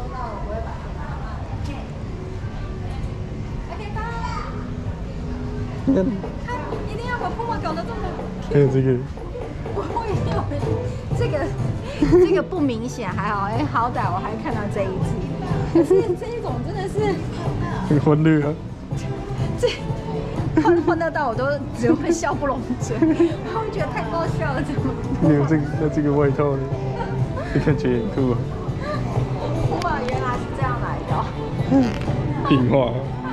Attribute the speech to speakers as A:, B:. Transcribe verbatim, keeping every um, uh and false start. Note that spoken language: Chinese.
A: 到了，我会把电脑拿。OK， 拜。他一定要把泡泡搞得这么。
B: 还有这个。
A: 我以为这个这个不明显，还好，哎，好歹我还看到这一集。可是这一种真的是
B: 很欢乐啊。
A: 这欢欢乐到我都只会笑不拢嘴，我会觉得太搞笑了，怎么？
B: 没有这个，那这个外套呢？这看起来很酷啊。
A: 哇，原来是这样来的。
B: 平滑。